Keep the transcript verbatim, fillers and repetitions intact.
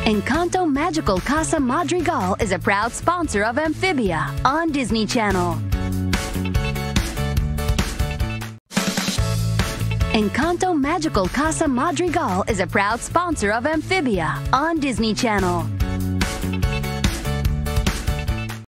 Encanto Magical Casa Madrigal is a proud sponsor of Amphibia on Disney Channel. Encanto Magical Casa Madrigal is a proud sponsor of Amphibia on Disney Channel.